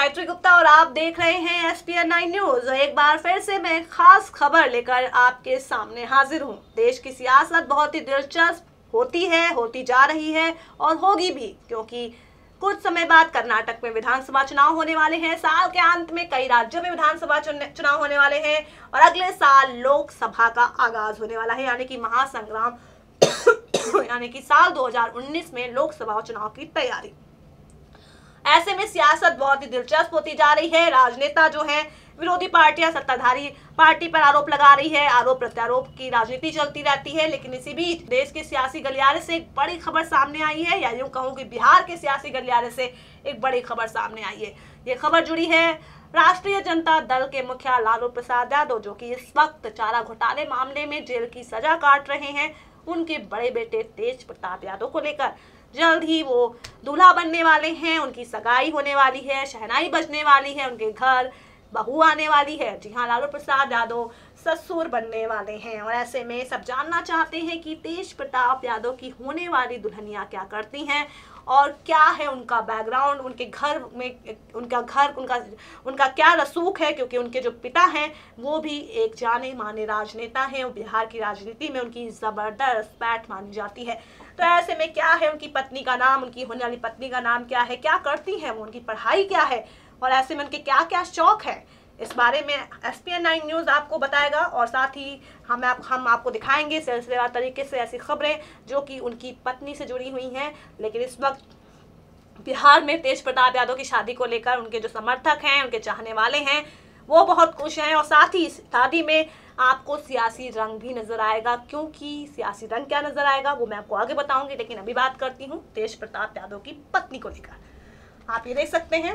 गायत्री गुप्ता और आप देख रहे हैं SPN 9 न्यूज। एक बार फिर से मैं खास खबर लेकर आपके सामने हाजिर हूं। देश की सियासत बहुत ही दिलचस्प होती जा रही है और होगी भी, क्योंकि कुछ समय बाद कर्नाटक में विधानसभा चुनाव होने वाले हैं। साल के अंत में कई राज्यों में विधानसभा चुनाव होने वाले हैं और अगले साल लोकसभा का आगाज होने वाला है, यानी कि महासंग्राम यानी कि साल 2019 में लोकसभा चुनाव की तैयारी। ऐसे में सियासत बहुत ही दिलचस्प होती जा रही है। राजनेता जो हैं, विरोधी पार्टियां सत्ताधारी पार्टी पर आरोप लगा रही है, आरोप प्रत्यारोप की राजनीति चलती रहती है। लेकिन इसी बीच देश के सियासी गलियारे से एक बड़ी खबर सामने आई है, या यूं कहूं कि बिहार के सियासी गलियारे से एक बड़ी खबर सामने आई है। ये खबर जुड़ी है राष्ट्रीय जनता दल के मुखिया लालू प्रसाद यादव, जो कि इस वक्त चारा घोटाले मामले में जेल की सजा काट रहे हैं, उनके बड़े बेटे तेज प्रताप यादव को लेकर। जल्द ही वो दूल्हा बनने वाले हैं, उनकी सगाई होने वाली है, शहनाई बजने वाली है, उनके घर बहू आने वाली है। जी हाँ, लालू प्रसाद यादव ससुर बनने वाले हैं। और ऐसे में सब जानना चाहते हैं कि तेज प्रताप यादव की होने वाली दुल्हनिया क्या करती हैं और क्या है उनका बैकग्राउंड, उनके घर में उनका क्या रसूख है, क्योंकि उनके जो पिता हैं वो भी एक जाने माने राजनेता हैं और बिहार की राजनीति में उनकी जबरदस्त पैठ मानी जाती है। तो ऐसे में क्या है उनकी पत्नी का नाम, उनकी होने वाली पत्नी का नाम क्या है, क्या करती हैं वो, उनकी पढ़ाई क्या है और ऐसे में उनके क्या क्या शौक है, इस बारे में SPN 9 न्यूज़ आपको बताएगा। और साथ ही हम आपको दिखाएंगे सिलसिलेवार तरीके से ऐसी खबरें जो कि उनकी पत्नी से जुड़ी हुई हैं। लेकिन इस वक्त बिहार में तेज प्रताप यादव की शादी को लेकर उनके जो समर्थक हैं, उनके चाहने वाले हैं, वो बहुत खुश हैं। और साथ ही शादी में आपको सियासी रंग भी नजर आएगा, क्योंकि सियासी रंग क्या नजर आएगा वो मैं आपको आगे बताऊंगी। लेकिन अभी बात करती हूँ तेज प्रताप यादव की पत्नी को लेकर। आप ये देख सकते हैं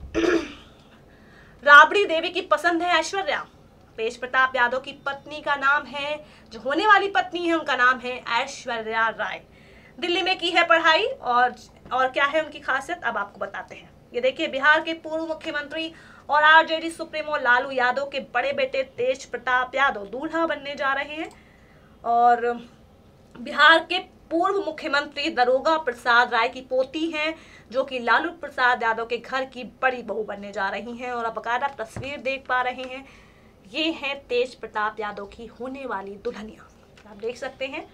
राबड़ी देवी की पसंद है ऐश्वर्या। तेज प्रताप यादव की पत्नी का नाम है, जो होने वाली पत्नी है उनका नाम है ऐश्वर्या राय। दिल्ली में की है पढ़ाई और क्या है उनकी खासियत अब आपको बताते हैं। ये देखिए, बिहार के पूर्व मुख्यमंत्री और RJD सुप्रीमो लालू यादव के बड़े बेटे तेज प्रताप यादव दूल्हा बनने जा रहे हैं। और बिहार के पूर्व मुख्यमंत्री दारोगा प्रसाद राय की पोती हैं, जो कि लालू प्रसाद यादव के घर की बड़ी बहू बनने जा रही हैं। और अब बकायदा तस्वीर देख पा रहे हैं, ये है तेज प्रताप यादव की होने वाली दुल्हनिया, आप देख सकते हैं।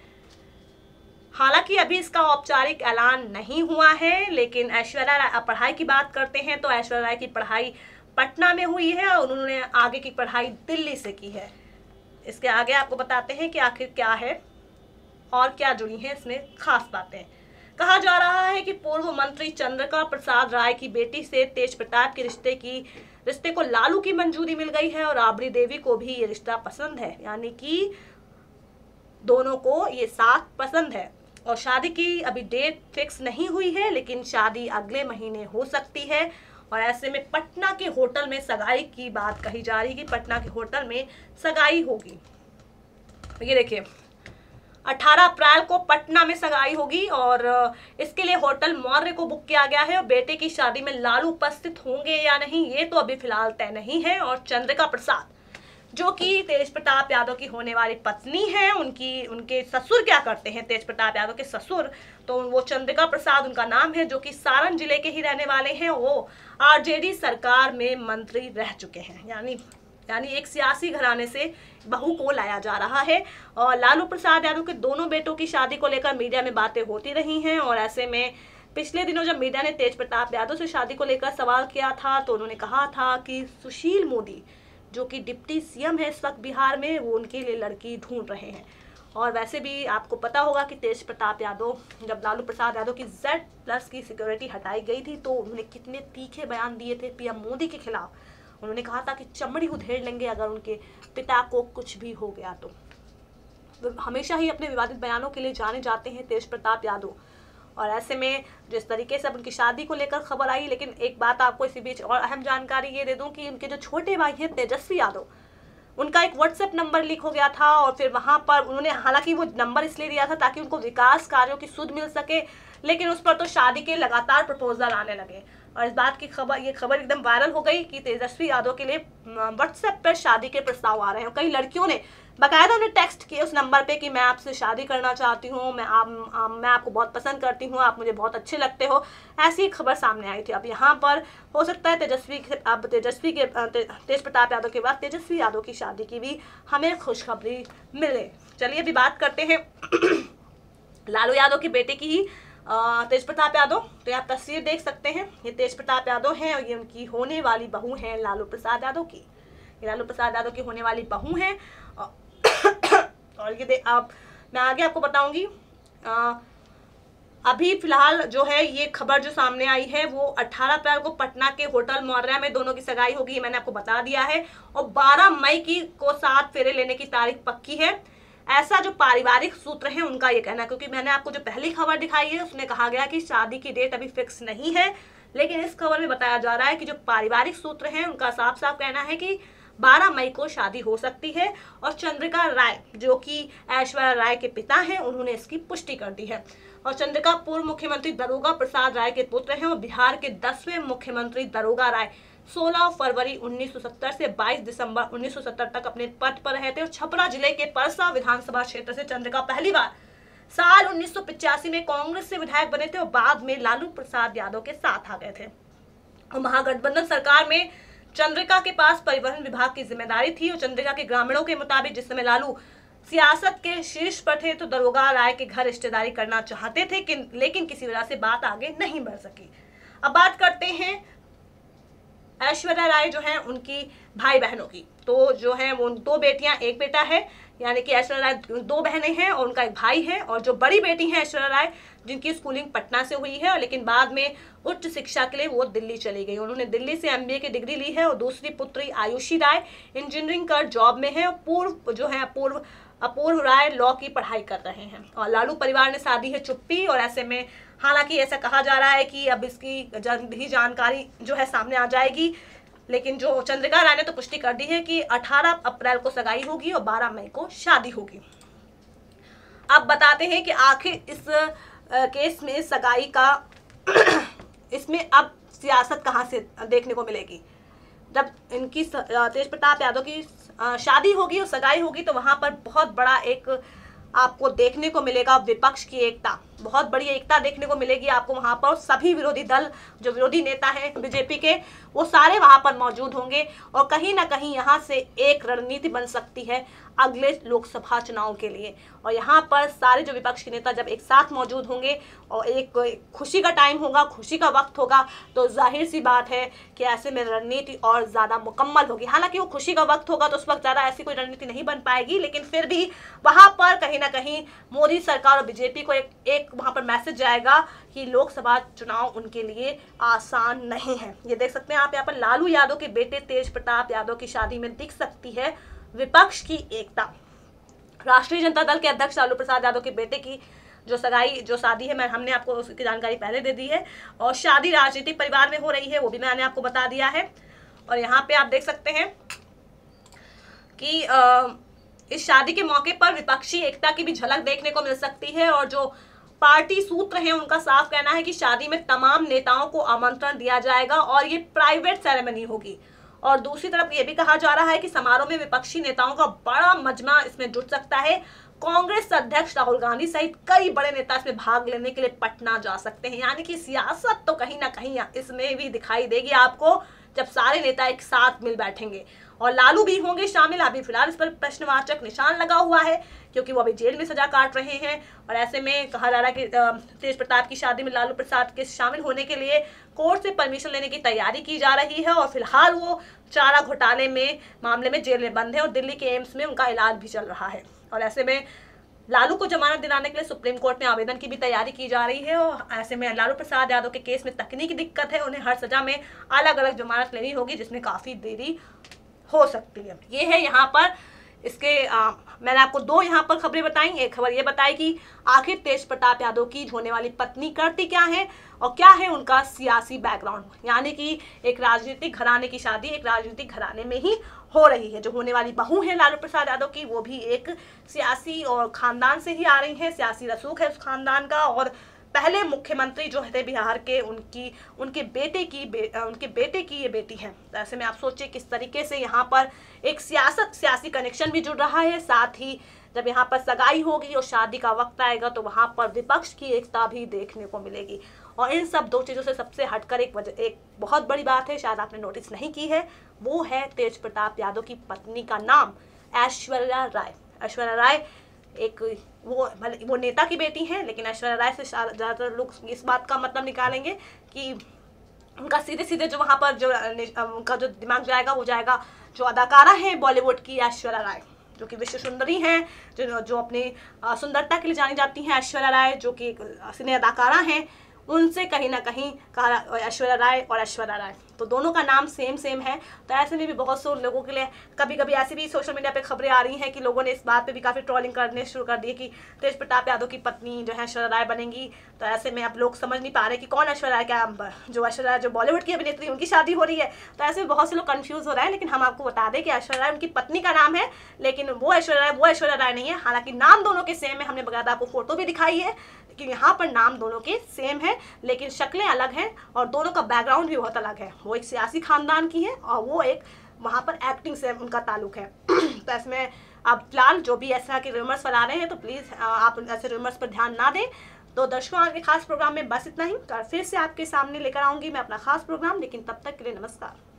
हालांकि अभी इसका औपचारिक ऐलान नहीं हुआ है, लेकिन ऐश्वर्या राय, पढ़ाई की बात करते हैं तो ऐश्वर्या राय की पढ़ाई पटना में हुई है और उन्होंने आगे की पढ़ाई दिल्ली से की है। इसके आगे आपको बताते हैं कि आखिर क्या है और क्या जुड़ी हैं इसमें खास बातें। कहा जा रहा है कि पूर्व मंत्री चंद्रिका प्रसाद राय की बेटी से तेज प्रताप के रिश्ते को लालू की मंजूरी मिल गई है और राबड़ी देवी को भी ये रिश्ता पसंद है, यानी कि दोनों को ये साथ पसंद है। और शादी की अभी डेट फिक्स नहीं हुई है, लेकिन शादी अगले महीने हो सकती है। और ऐसे में पटना के होटल में सगाई की बात कही जा रही है कि पटना के होटल में सगाई होगी। ये देखिए, 18 अप्रैल को पटना में सगाई होगी और इसके लिए होटल मौर्य को बुक किया गया है। और बेटे की शादी में लालू उपस्थित होंगे या नहीं ये तो अभी फिलहाल तय नहीं है। और चंद्रिका प्रसाद, जो कि तेज प्रताप यादव की होने वाली पत्नी है, उनके ससुर क्या करते हैं, तेज प्रताप यादव के ससुर, तो वो चंद्रिका प्रसाद उनका नाम है, जो कि सारण जिले के ही रहने वाले हैं। वो RJD सरकार में मंत्री रह चुके हैं, यानी एक सियासी घराने से बहू को लाया जा रहा है। और लालू प्रसाद यादव के दोनों बेटों की शादी को लेकर मीडिया में बातें होती रही हैं। और ऐसे में पिछले दिनों जब मीडिया ने तेज प्रताप यादव से शादी को लेकर सवाल किया था, तो उन्होंने कहा था कि सुशील मोदी, जो कि डिप्टी CM है इस वक्त बिहार में, वो उनके लिए लड़की ढूंढ रहे हैं। और वैसे भी आपको पता होगा कि तेज प्रताप यादव, जब लालू प्रसाद यादव की Z+ की सिक्योरिटी हटाई गई थी, तो उन्होंने कितने तीखे बयान दिए थे PM मोदी के खिलाफ। उन्होंने कहा था कि चमड़ी उधेड़ लेंगे अगर उनके पिता को कुछ भी हो गया तो। हमेशा ही अपने विवादित बयानों के लिए जाने जाते हैं तेज प्रताप यादव। और ऐसे में जिस तरीके से अब उनकी शादी को लेकर खबर आई, लेकिन एक बात आपको इसी बीच और अहम जानकारी ये दे दूं कि उनके जो छोटे भाई हैं तेजस्वी यादव, उनका एक WhatsApp नंबर लीक हो गया था। और फिर वहां पर उन्होंने, हालांकि वो नंबर इसलिए दिया था ताकि उनको विकास कार्यों की सुध मिल सके, लेकिन उस पर तो शादी के लगातार प्रपोजल आने लगे। और इस बात की खबर, ये खबर एकदम वायरल हो गई कि तेजस्वी यादव के लिए व्हाट्सएप पर शादी के प्रस्ताव आ रहे हैं। कई लड़कियों ने बाकायदा उन्हें टेक्स्ट किए उस नंबर पे कि मैं आपसे शादी करना चाहती हूँ, मैं आपको बहुत पसंद करती हूँ, आप मुझे बहुत अच्छे लगते हो, ऐसी खबर सामने आई थी। अब यहाँ पर हो सकता है तेज प्रताप यादव के बाद तेजस्वी यादव की शादी की भी हमें खुशखबरी मिले। चलिए अभी बात करते हैं लालू यादव के बेटे की ही, तेज प्रताप यादव। तो ये आप तस्वीर देख सकते हैं, ये तेज प्रताप यादव हैं और ये उनकी होने वाली बहू हैं लालू प्रसाद यादव की। ये लालू प्रसाद यादव की होने वाली बहू हैं। और ये आप मैं आगे आपको बताऊंगी। अभी फिलहाल जो है ये खबर जो सामने आई है वो 18 अप्रैल को पटना के होटल मौर्या में दोनों की सगाई होगी, मैंने आपको बता दिया है। और 12 मई को 7 फेरे लेने की तारीख पक्की है, ऐसा जो पारिवारिक सूत्र है उनका ये कहना है। क्योंकि मैंने आपको जो पहली खबर दिखाई है उसमें कहा गया कि शादी की डेट अभी फिक्स नहीं है, लेकिन इस खबर में बताया जा रहा है कि जो पारिवारिक सूत्र हैं उनका साफ साफ कहना है कि 12 मई को शादी हो सकती है। और चंद्रिका राय जो कि ऐश्वर्या राय के पिता हैं, उन्होंने इसकी पुष्टि कर दी है। और चंद्रिका पूर्व मुख्यमंत्री दारोगा प्रसाद राय के पुत्र हैं और बिहार के 10वें मुख्यमंत्री दारोगा राय 16 फरवरी 1970 से 22 दिसंबर 1970 तक अपने पद पर रहे थे। और छपरा जिले के परसा विधानसभा क्षेत्र से चंद्रिका पहली बार साल 1985 में कांग्रेस से विधायक बने थे और बाद में लालू प्रसाद यादव के साथ आ गए थे। और महागठबंधन सरकार में चंद्रिका के पास परिवहन विभाग की जिम्मेदारी थी। और चंद्रिका के ग्रामीणों के मुताबिक जिस समय लालू सियासत के शीर्ष पर थे तो दारोगा राय के घर रिश्तेदारी करना चाहते थे, लेकिन किसी वजह से बात आगे नहीं बढ़ सकी। अब बात करते हैं ऐश्वर्या राय जो है उनकी भाई बहनों की। तो जो है वो 2 बेटियां 1 बेटा है, यानी कि ऐश्वर्या राय 2 बहनें हैं और उनका एक भाई है। और जो बड़ी बेटी है ऐश्वर्या राय, जिनकी स्कूलिंग पटना से हुई है, लेकिन बाद में उच्च शिक्षा के लिए वो दिल्ली चली गई। उन्होंने दिल्ली से MBA की डिग्री ली है। और दूसरी पुत्री आयुषी राय इंजीनियरिंग कर जॉब में है और अपूर्व राय लॉ की पढ़ाई कर रहे हैं। और लालू परिवार ने साधी है चुप्पी। और ऐसे में हालांकि ऐसा कहा जा रहा है कि अब इसकी जल्द ही जानकारी जो है सामने आ जाएगी, लेकिन जो चंद्रिका राय ने तो पुष्टि कर दी है कि 18 अप्रैल को सगाई होगी और 12 मई को शादी होगी। अब बताते हैं कि आखिर इस केस में सगाई का इसमें अब सियासत कहां से देखने को मिलेगी। जब इनकी तेज प्रताप यादव की शादी होगी और सगाई होगी तो वहां पर बहुत बड़ा एक आपको देखने को मिलेगा विपक्ष की एकता, बहुत बड़ी एकता देखने को मिलेगी आपको वहां पर। सभी विरोधी दल, जो विरोधी नेता हैं बीजेपी के, वो सारे वहां पर मौजूद होंगे। और कहीं ना कहीं यहाँ से एक रणनीति बन सकती है अगले लोकसभा चुनाव के लिए। और यहाँ पर सारे जो विपक्ष के नेता जब एक साथ मौजूद होंगे और एक खुशी का टाइम होगा, खुशी का वक्त होगा, तो जाहिर सी बात है कि ऐसे में रणनीति और ज़्यादा मुकम्मल होगी। हालांकि वो खुशी का वक्त होगा तो उस वक्त ज़्यादा ऐसी कोई रणनीति नहीं बन पाएगी, लेकिन फिर भी वहाँ पर कहीं ना कहीं मोदी सरकार और बीजेपी को एक वहाँ पर मैसेज जाएगा कि लोकसभा चुनाव उनके लिए आसान नहीं है। ये देख सकते हैं आप, यहाँ पर लालू यादव के बेटे तेज प्रताप यादव की शादी में दिख सकती है विपक्ष की एकता। राष्ट्रीय जनता दल के अध्यक्ष लालू प्रसाद यादव के बेटे की जो शादी है, हमने आपको उसकी जानकारी पहले दे दी है। और शादी राजनीतिक परिवार में हो रही है, वो भी मैंने आपको बता दिया है। और यहाँ पे आप देख सकते हैं कि इस शादी के मौके पर विपक्षी एकता की भी झलक देखने को मिल सकती है। और जो पार्टी सूत्र हैं उनका साफ कहना है कि शादी में तमाम नेताओं को आमंत्रण दिया जाएगा और ये प्राइवेट सेरेमनी होगी। और दूसरी तरफ ये भी कहा जा रहा है कि समारोह में विपक्षी नेताओं का बड़ा मजमा इसमें जुट सकता है। कांग्रेस अध्यक्ष राहुल गांधी सहित कई बड़े नेता इसमें भाग लेने के लिए पटना जा सकते हैं। यानी कि सियासत तो कहीं ना कहीं इसमें भी दिखाई देगी आपको जब सारे नेता एक साथ मिल बैठेंगे। और लालू भी होंगे शामिल। अभी फिलहाल इस पर प्रश्नवाचक निशान लगा हुआ है क्योंकि वो अभी जेल में सजा काट रहे हैं। और ऐसे में कहा जा रहा है कि तेज प्रताप की शादी में लालू प्रसाद के शामिल होने के लिए कोर्ट से परमिशन लेने की तैयारी की जा रही है। और फिलहाल वो चारा घोटाले में मामले में जेल में बंद है और दिल्ली के एम्स में उनका इलाज भी चल रहा है। और ऐसे में लालू को जमानत दिलाने के लिए सुप्रीम कोर्ट में आवेदन की भी तैयारी की जा रही है। और ऐसे में लालू प्रसाद यादव के केस में तकनीकी दिक्कत है, उन्हें हर सजा में अलग अलग जमानत लेनी होगी जिसमें काफ़ी देरी हो सकती है। ये है यहाँ पर इसके मैंने आपको 2 यहाँ पर खबरें बताई। एक खबर ये बताई कि आखिर तेज प्रताप यादव की होने वाली पत्नी करती क्या है और क्या है उनका सियासी बैकग्राउंड, यानी कि एक राजनीतिक घराने की शादी एक राजनीतिक घराने में ही हो रही है। जो होने वाली बहू है लालू प्रसाद यादव की, वो भी एक सियासी और खानदान से ही आ रही है, सियासी रसूख है उस खानदान का। और पहले मुख्यमंत्री जो थे बिहार के, उनके बेटे की ये बेटी है। तो ऐसे में आप सोचिए किस तरीके से यहाँ पर एक सियासी कनेक्शन भी जुड़ रहा है। साथ ही जब यहाँ पर सगाई होगी और शादी का वक्त आएगा तो वहाँ पर विपक्ष की एकता भी देखने को मिलेगी। और इन सब 2 चीज़ों से सबसे हटकर एक बहुत बड़ी बात है, शायद आपने नोटिस नहीं की है, वो है तेज प्रताप यादव की पत्नी का नाम ऐश्वर्या राय। ऐश्वर्या राय एक वो नेता की बेटी हैं, लेकिन ऐश्वर्या राय से ज़्यादातर लोग इस बात का मतलब निकालेंगे कि उनका सीधे सीधे जो वहाँ पर उनका जो दिमाग जाएगा वो जाएगा जो अदाकारा है बॉलीवुड की ऐश्वर्या राय, जो कि विश्व सुंदरी हैं, जो अपनी सुंदरता के लिए जानी जाती हैं। ऐश्वर्या राय जो कि सिने अदाकारा हैं, उनसे कहीं ना कहीं ऐश्वर्या राय और ऐश्वर्या राय, तो दोनों का नाम सेम है। तो ऐसे में भी बहुत से लोगों के लिए कभी कभी ऐसी भी सोशल मीडिया पे खबरें आ रही हैं कि लोगों ने इस बात पे भी काफ़ी ट्रोलिंग करने शुरू कर दी कि तेज प्रताप यादव की पत्नी जो है ऐश्वर्या राय बनेंगी। तो ऐसे में अब लोग समझ नहीं पा रहे कि कौन ऐश्वर्या राय, क्या जो ऐश्वर्या जो बॉलीवुड की अभिनेत्री उनकी शादी हो रही है। तो ऐसे में बहुत से लोग कन्फ्यूज़ हो रहे हैं, लेकिन हम आपको बता दें कि ऐश्वर्या राय उनकी पत्नी का नाम है, लेकिन वो ऐश्वर्या राय नहीं है। हालांकि नाम दोनों के सेम है, हमने बकायदा आपको फोटो भी दिखाई है, लेकिन यहाँ पर नाम दोनों के सेम है, लेकिन शक्लें अलग हैं और दोनों का बैकग्राउंड भी बहुत अलग है। वो एक सियासी खानदान की है और वो एक वहाँ पर एक्टिंग से उनका ताल्लुक है। तो इसमें अब फिलहाल जो भी ऐसा के रूमर्स फैला रहे हैं, तो प्लीज़ आप ऐसे रूमर्स पर ध्यान ना दें। तो दर्शकों, आज के खास प्रोग्राम में बस इतना ही। फिर से आपके सामने लेकर आऊँगी मैं अपना खास प्रोग्राम, लेकिन तब तक के लिए नमस्कार।